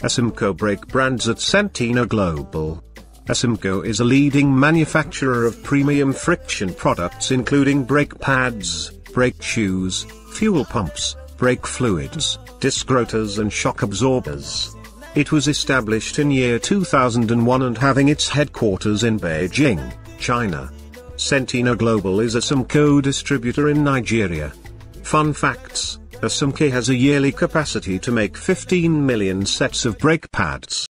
Asimco brake brands at CENTINO Global. Asimco is a leading manufacturer of premium friction products including brake pads, brake shoes, fuel pumps, brake fluids, disc rotors and shock absorbers. It was established in year 2001 and having its headquarters in Beijing, China. CENTINO Global is Asimco distributor in Nigeria. Fun facts: Asimco has a yearly capacity to make 15 million sets of brake pads.